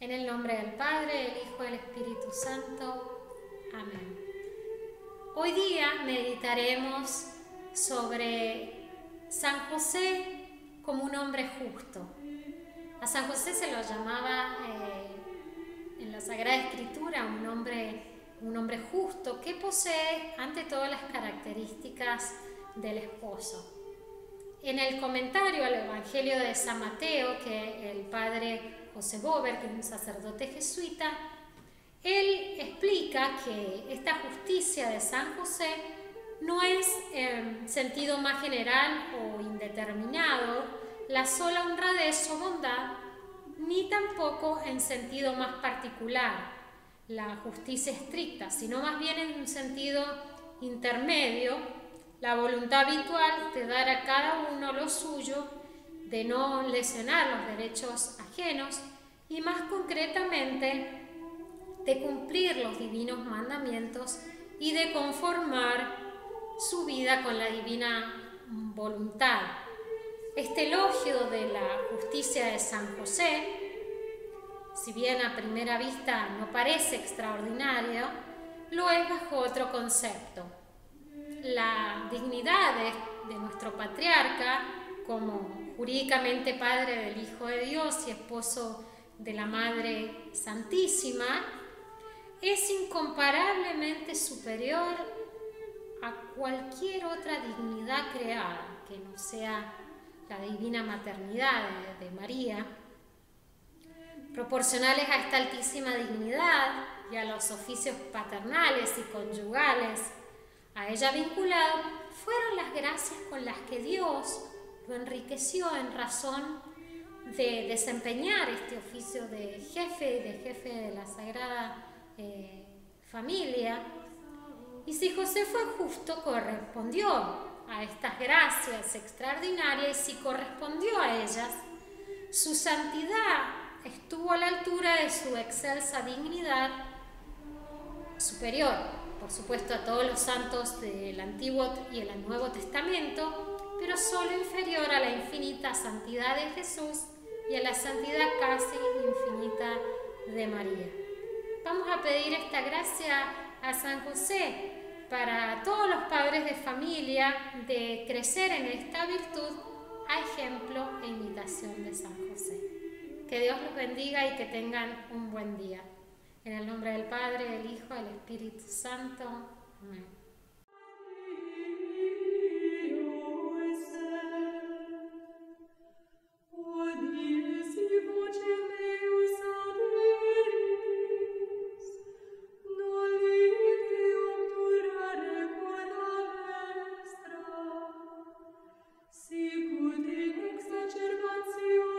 En el nombre del Padre, del Hijo y del Espíritu Santo. Amén. Hoy día meditaremos sobre San José como un hombre justo. A San José se lo llamaba en la Sagrada Escritura un hombre justo que posee ante todas las características del esposo. En el comentario al Evangelio de San Mateo, que el padre José Bober, que es un sacerdote jesuita, él explica que esta justicia de San José no es en sentido más general o indeterminado la sola honradez o bondad, ni tampoco en sentido más particular la justicia estricta, sino más bien en un sentido intermedio, la voluntad habitual de dar a cada uno lo suyo, de no lesionar los derechos ajenos y más concretamente de cumplir los divinos mandamientos y de conformar su vida con la divina voluntad. Este elogio de la justicia de San José, si bien a primera vista no parece extraordinario, lo es bajo otro concepto. La dignidad de nuestro patriarca como jurídicamente padre del Hijo de Dios y esposo de la Madre Santísima es incomparablemente superior a cualquier otra dignidad creada que no sea la divina maternidad de María. Proporcionales a esta altísima dignidad y a los oficios paternales y conyugales a ella vinculado fueron las gracias con las que Dios lo enriqueció en razón de desempeñar este oficio de jefe de la Sagrada Familia. Y si José fue justo, correspondió a estas gracias extraordinarias y si correspondió a ellas, su santidad estuvo a la altura de su excelsa dignidad superior, por supuesto, a todos los santos del Antiguo y el Nuevo Testamento, pero solo inferior a la infinita santidad de Jesús y a la santidad casi infinita de María. Vamos a pedir esta gracia a San José para todos los padres de familia de crecer en esta virtud a ejemplo e imitación de San José. Que Dios los bendiga y que tengan un buen día. En el nombre del Padre, del Hijo y del Espíritu Santo. Amén. Sicut in exacerbatione